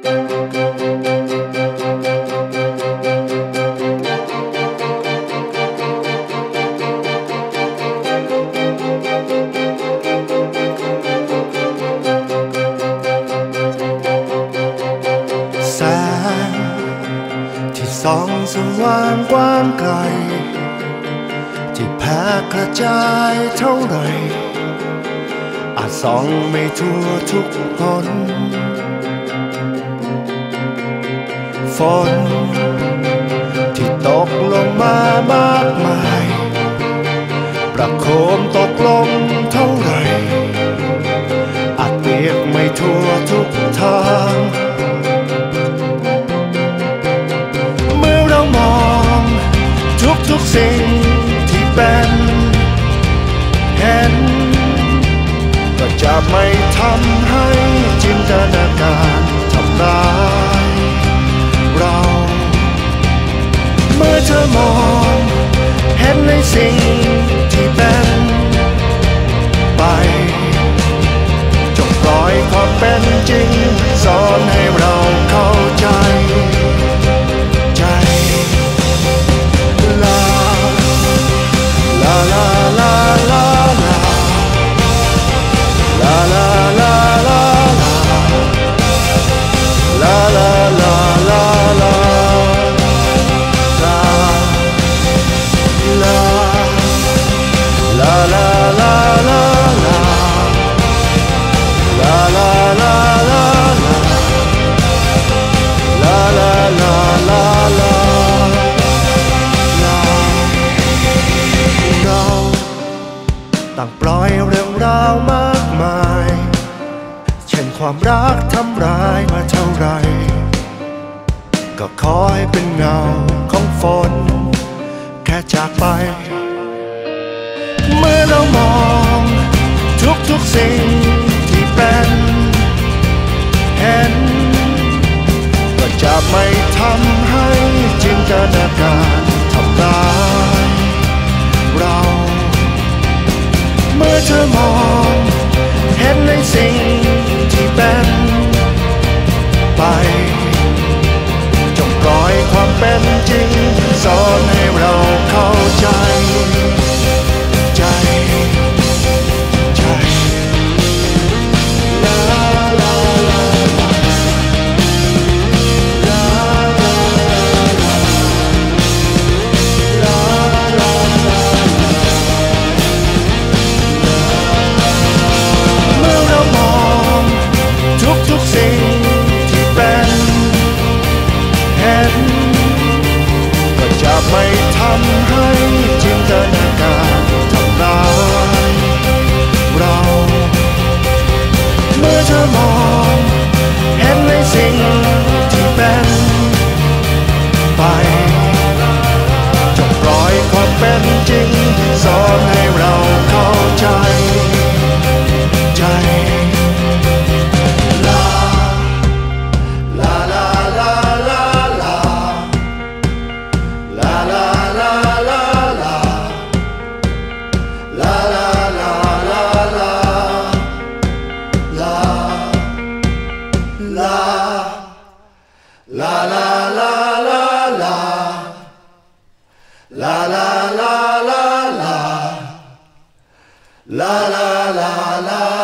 แสงที่ส่องสว่างกว้างไกลที่แผ่กระจายเท่าไรอาจส่องไม่ทั่วทุกหนฝนที่ตกลงมามากมายประโคมตกลงเท่าไรอาจเปียกไม่ทั่วทุกทางเมื่อเรามองทุกสิ่งที่เป็นเห็นก็จะไม่ทำให้จินตนาการทำร้ายเราเมื่อเธอมองเห็นในสิ่งที่เป็นไปจงปล่อยความเป็นจริงสอนให้เราเข้าใจลาลาลาลาลาลาลาลาลาลาลาลาลาลาลาต่างปล่อยเรื่องราวมากมายเช่นความรักทำร้ายมาเท่าไรก็ขอให้เป็นเงาของฝนแค่จากไปเมื่อเรามองทุกสิ่งที่เป็นเห็นก็จะไม่ทำให้จินตนาการทำร้ายเราเมื่อเธอมองเห็นในสิ่งที่เป็นไปจงปล่อยความเป็นจริงสอนให้เราเข้าใจทุกสิ่งที่เป็นเห็นก็จะไม่ทำให้จินตนาการทำร้ายเราเมื่อเธอมองเห็นในสิ่งที่เป็นไปจงปล่อยความเป็นจริงสอนให้เราเข้าใจLa la la la